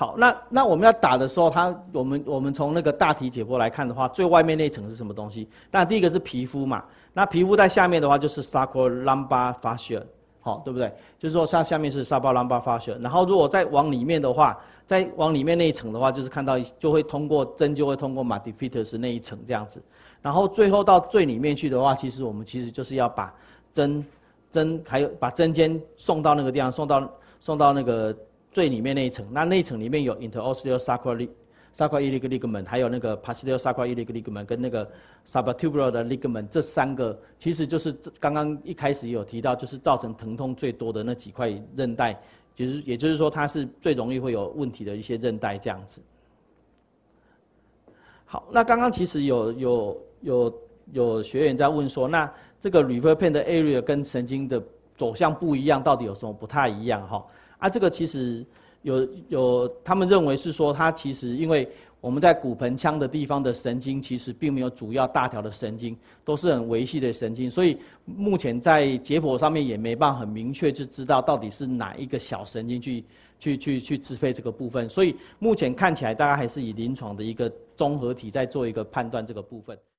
好，那我们要打的时候，我们从那个大体解剖来看的话，最外面那一层是什么东西？当然第一个是皮肤嘛，那皮肤在下面的话就是 sacro-lumbar fascia， 好，对不对？就是说下面是 sacro-lumbar fascia， 然后如果再往里面的话，再往里面那一层的话，就是看到就会通过针就会通过 multifidus 那一层这样子，然后最后到最里面去的话，我们其实就是要把针还有把针尖送到那个地方，送到那个最里面那一层，那一层里面有 interosseo sacroiliac ligament， 还有那个 posterior sacroiliac ligament 跟那个 subtubular 的 ligament， 这3个其实就是刚刚一开始有提到，就是造成疼痛最多的那几块韧带，也就是说它是最容易会有问题的一些韧带这样子。好，那刚刚其实有学员在问说，那这个 refer pain 的 area 跟神经的走向不一样，到底有什么不太一样哈？这个其实他们认为是说，它其实因为我们在骨盆腔的地方的神经其实并没有主要大条的神经，都是很微细的神经，所以目前在解剖上面也没办法很明确就知道到底是哪一个小神经去支配这个部分，所以目前看起来大概还是以临床的一个综合体在做一个判断这个部分。